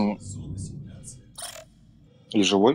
Ну, и живой?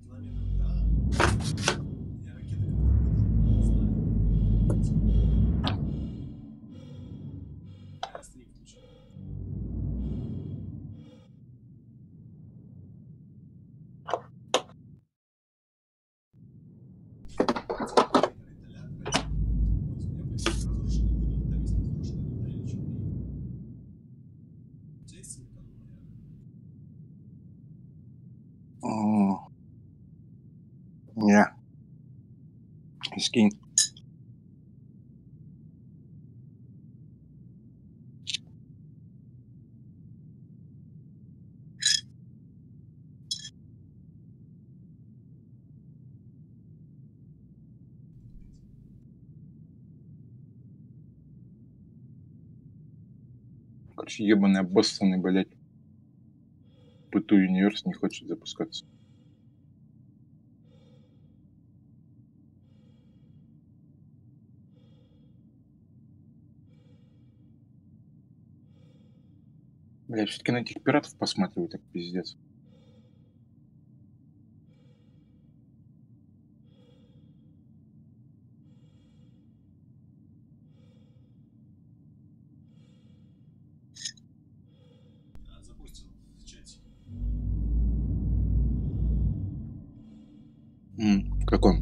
М, Не, скинь. Короче, ебаный обоссанный, блядь. Пыту универс не хочет запускаться. Бля, все-таки на этих пиратов посматриваю, так пиздец. В каком?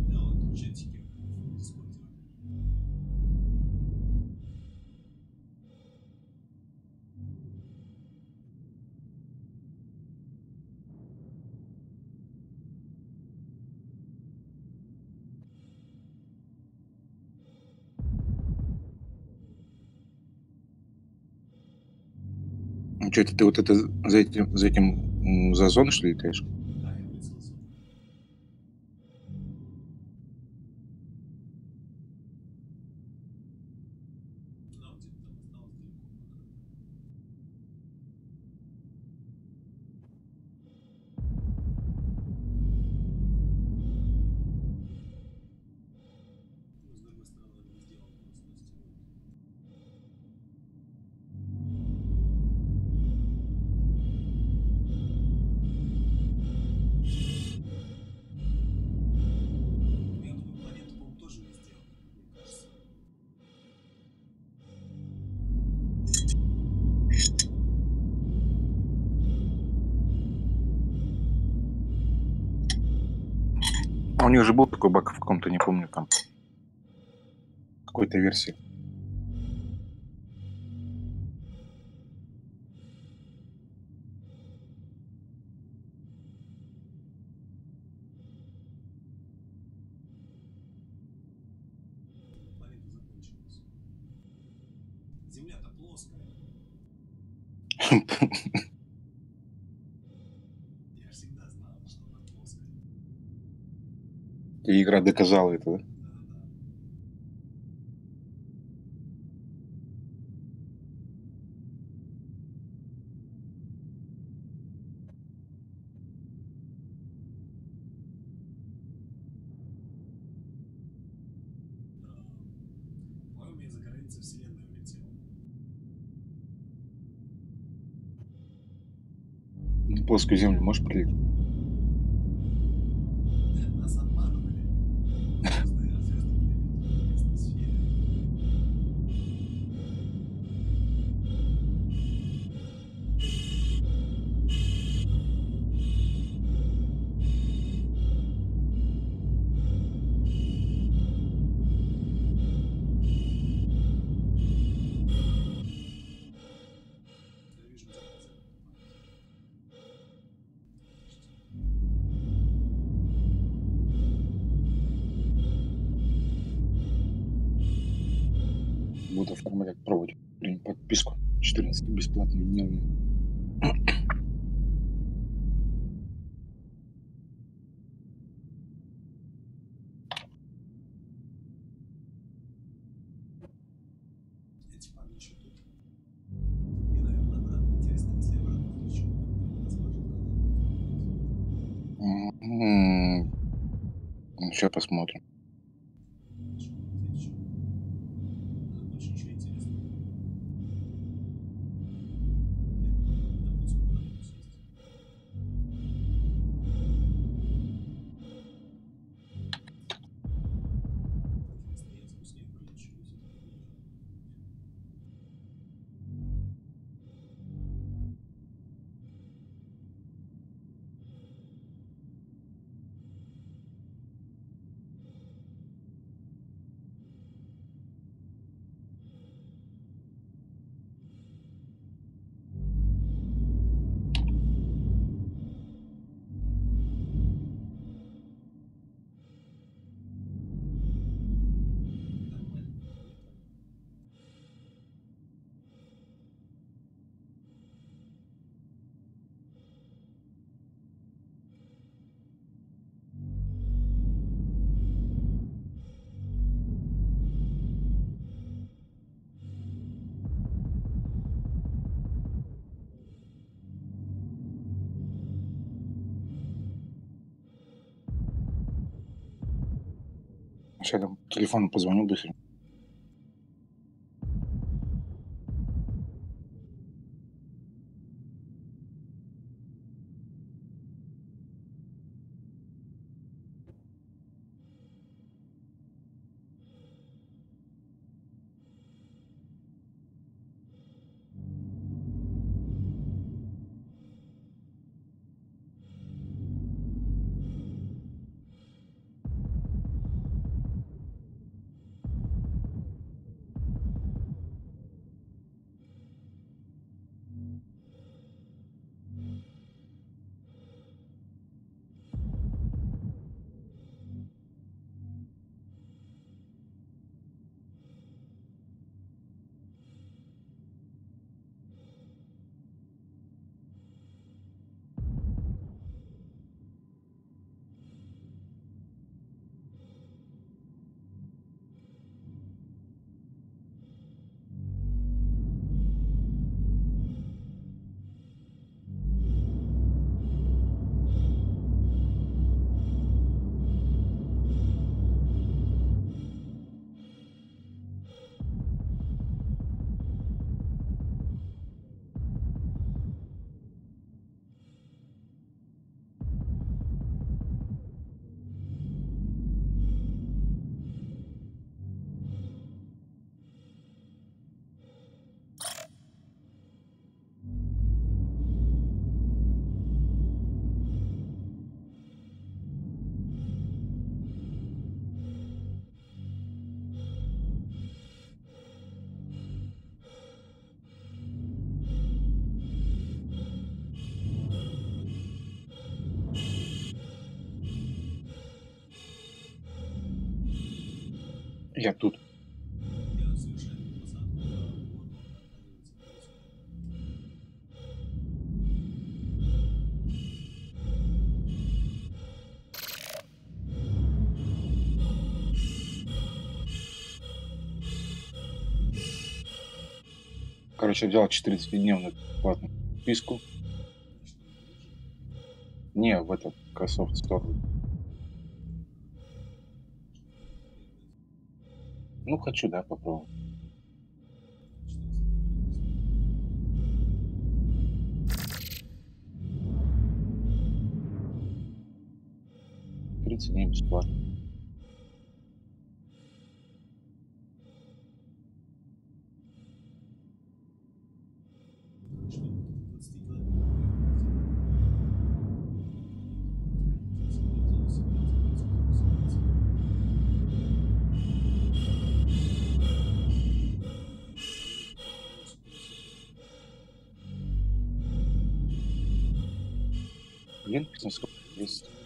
Ну, что это ты вот это за этим за зону, что ли, летаешь? А у них же был такой баг в каком-то, не помню, там, какой-то версии. И игра доказала это, да? На плоскую землю можешь прилететь? Буду оформлять, пробовать подписку 14 бесплатную дневную. Сейчас посмотрим. Сейчас там телефону позвоню быстро. Я тут. Короче, взял 14-дневную платную подписку. Не, в этот Microsoft Store. Ну, хочу, да, попробовать. 30 дней бесплатно. Где написано, сколько есть?